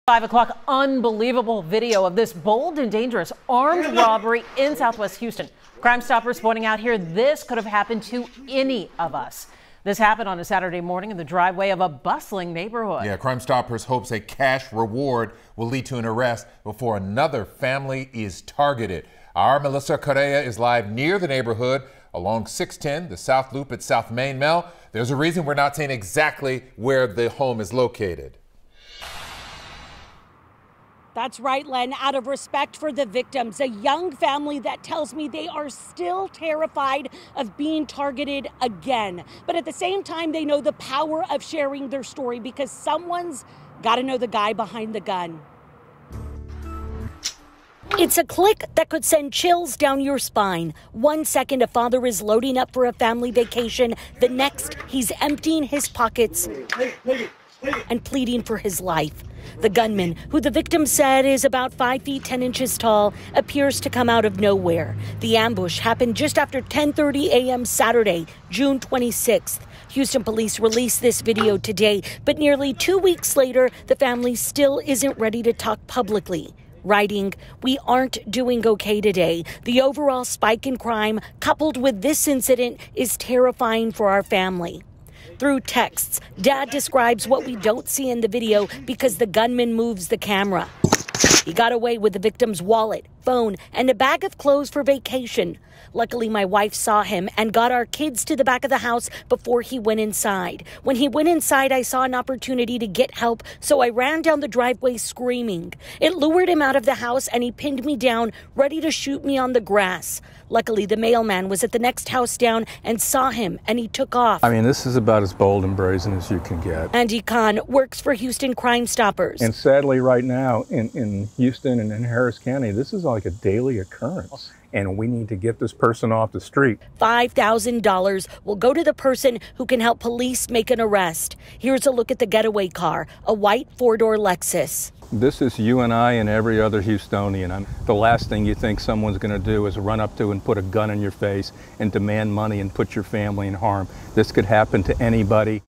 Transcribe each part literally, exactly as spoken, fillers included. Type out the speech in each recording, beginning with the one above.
Five o'clock, unbelievable video of this bold and dangerous armed robbery in Southwest Houston. Crime Stoppers pointing out here this could have happened to any of us. This happened on a Saturday morning in the driveway of a bustling neighborhood. Yeah, Crime Stoppers hopes a cash reward will lead to an arrest before another family is targeted. Our Melissa Correa is live near the neighborhood along six ten, the South Loop at South Main. Mel, there's a reason we're not saying exactly where the home is located. That's right, Len. Out of respect for the victims, a young family that tells me they are still terrified of being targeted again. But at the same time, they know the power of sharing their story because someone's got to know the guy behind the gun. It's a click that could send chills down your spine. One second, a father is loading up for a family vacation. The next, he's emptying his pockets and pleading for his life. The gunman, who the victim said is about five feet ten inches tall, appears to come out of nowhere. The ambush happened just after ten thirty a m Saturday, June twenty-sixth. Houston police released this video today, but nearly two weeks later, the family still isn't ready to talk publicly. Writing, "We aren't doing okay today. The overall spike in crime, coupled with this incident, is terrifying for our family." Through texts, Dad describes what we don't see in the video because the gunman moves the camera. He got away with the victim's wallet, phone, and a bag of clothes for vacation. Luckily, my wife saw him and got our kids to the back of the house before he went inside. When he went inside, I saw an opportunity to get help, so I ran down the driveway screaming. It lured him out of the house and he pinned me down, ready to shoot me on the grass. Luckily, the mailman was at the next house down and saw him, and he took off. I mean, this is about as bold and brazen as you can get. Andy Khan works for Houston Crime Stoppers. And sadly, right now in, in Houston and in Harris County, this is like a daily occurrence. And we need to get this person off the street. five thousand dollars will go to the person who can help police make an arrest. Here's a look at the getaway car, a white four-door Lexus. This is you and I and every other Houstonian. I'm, the last thing you think someone's going to do is run up to and put a gun in your face and demand money and put your family in harm. This could happen to anybody.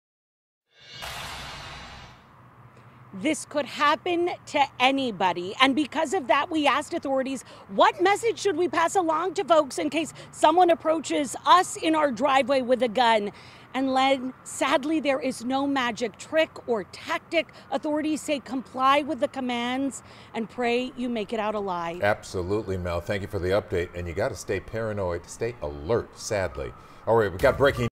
This could happen to anybody. And because of that, we asked authorities, what message should we pass along to folks in case someone approaches us in our driveway with a gun? And Len, sadly, there is no magic trick or tactic. Authorities say comply with the commands and pray you make it out alive. Absolutely, Mel. Thank you for the update. And you got to stay paranoid, stay alert, sadly. All right, we got breaking